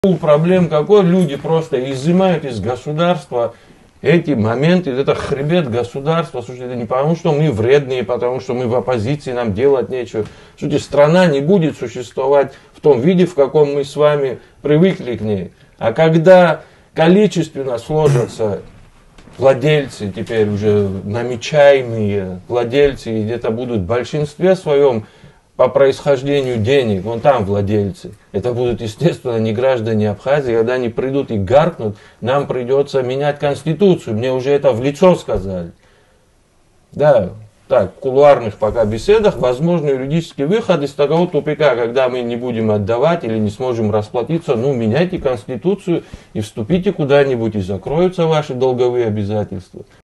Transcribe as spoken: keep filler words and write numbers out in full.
Проблем какой? Люди просто изымают из государства эти моменты, это хребет государства. Слушайте, это не потому, что мы вредные, потому что мы в оппозиции, нам делать нечего. Слушайте, страна не будет существовать в том виде, в каком мы с вами привыкли к ней. А когда количественно сложатся владельцы, теперь уже намечаемые владельцы, и где-то будут в большинстве своем по происхождению денег, вон там владельцы. Это будут, естественно, не граждане Абхазии. Когда они придут и гаркнут, нам придется менять Конституцию. Мне уже это в лицо сказали. Да, так, в кулуарных пока беседах возможно юридический выход из такого тупика, когда мы не будем отдавать или не сможем расплатиться. Ну, меняйте Конституцию и вступите куда-нибудь, и закроются ваши долговые обязательства.